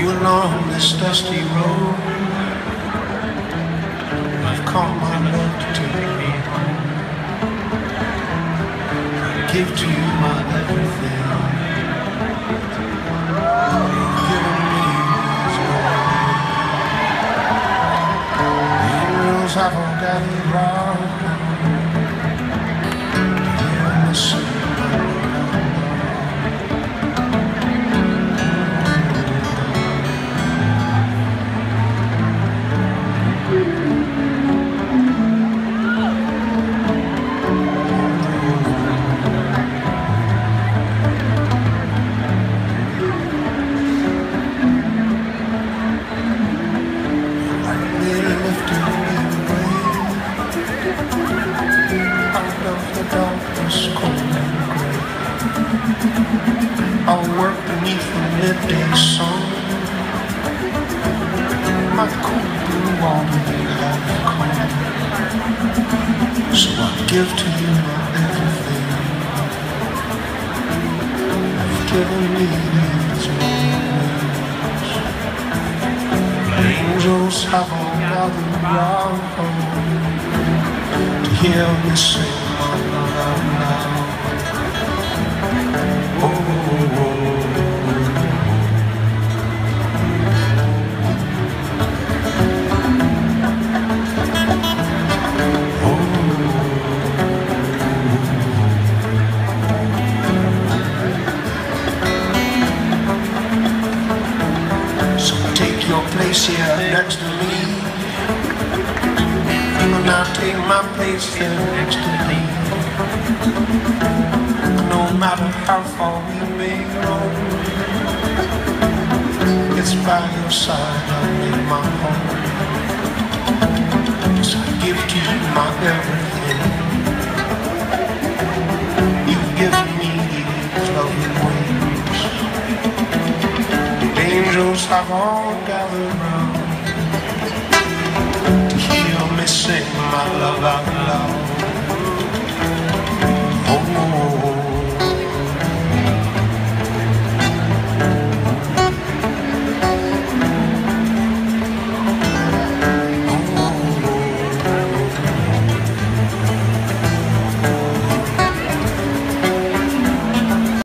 along this dusty road. I've caught my love to take me home. I give to you my everything. You've given me this morning. The angels have all gathered round. Hear me sing. I'll work beneath the midday sun. My cool blue water have come. So I give to you my everything. You've given me these moments. Angels have all gathered round to hear me sing my love now. Your place here next to me, and I'll take my place here next to thee. No matter how far we may roam, it's by your side I make my home. So I give to you my everything. You've given me these lovely wings. Angels have all gathered round to hear me sing my love out loud.